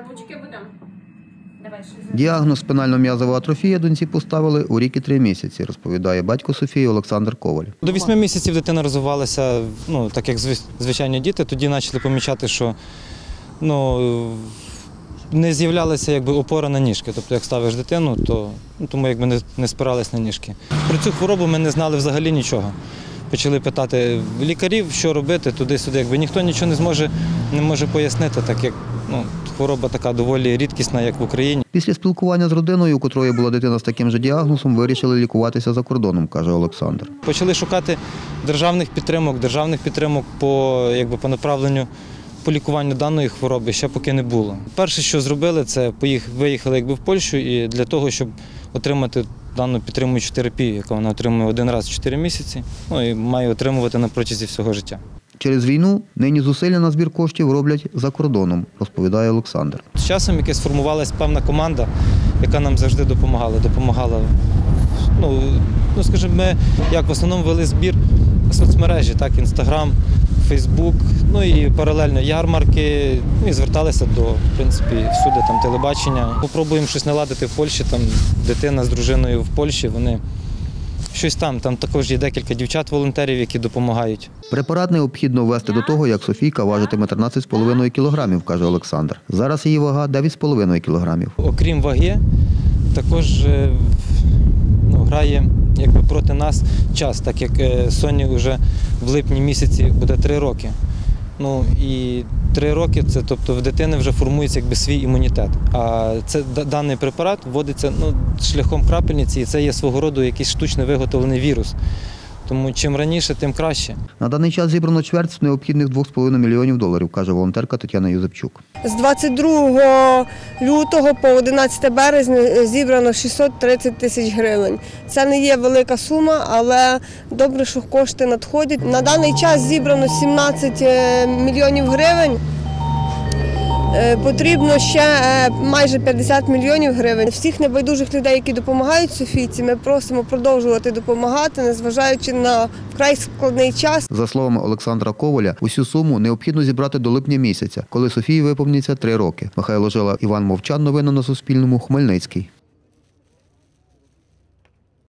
ручки будемо. Давай, Діагноз спинально-м'язова атрофія доньці поставили у рік і 3 місяці, розповідає батько Софії Олександр Коваль. До 8 місяців дитина розвивалася, так як звичайні діти, тоді почали помічати, що не з'являлася опора на ніжки. Тобто, як ставиш дитину, то тому не спирались на ніжки. Про цю хворобу ми не знали взагалі нічого. Почали питати лікарів, що робити, туди-сюди. Ніхто нічого не може пояснити, так як хвороба така доволі рідкісна, як в Україні. Після спілкування з родиною, у котрої була дитина з таким же діагнозом, вирішили лікуватися за кордоном, каже Олександр. Почали шукати державних підтримок по направленню по лікуванню даної хвороби ще поки не було. Перше, що зробили, це виїхали в Польщу і для того, щоб отримати дану підтримуючу терапію, яку вона отримує один раз в 4 місяці, і має отримувати на протязі всього життя. Через війну нині зусилля на збір коштів роблять за кордоном, розповідає Олександр. З часом сформувалась певна команда, яка нам завжди допомагала. Скажімо, ми в основному вели збір соцмережі, Інстаграм, Фейсбук, і паралельно ярмарки, і зверталися до, в принципі, всюди телебачення. Попробуємо щось наладити в Польщі, дитина з дружиною в Польщі, вони щось там також є декілька дівчат-волонтерів, які допомагають. Препарат необхідно ввести до того, як Софійка важитиме 13,5 кілограмів, каже Олександр. Зараз її вага 9,5 кілограмів. Окрім ваги, також грає проти нас час, так як Соні вже в липні місяці буде 3 роки. І 3 роки – це, тобто в дитини вже формується свій імунітет. А даний препарат вводиться шляхом крапельниці, і це є свого роду якийсь штучно виготовлений вірус. Тому чим раніше, тим краще. На даний час зібрано чверть з необхідних $2,5 мільйонів, каже волонтерка Тетяна Юзепчук. З 22 лютого по 11 березня зібрано 630 тисяч гривень. Це не є велика сума, але добре, що кошти надходять. На даний час зібрано 17 мільйонів гривень. Потрібно ще майже 50 мільйонів гривень. Всіх небайдужих людей, які допомагають Софійці, ми просимо продовжувати допомагати, незважаючи на вкрай складний час. За словами Олександра Коваля, усю суму необхідно зібрати до липня місяця, коли Софії виповниться 3 роки. Михайло Жила, Іван Мовчан. Новини на Суспільному. Хмельницький.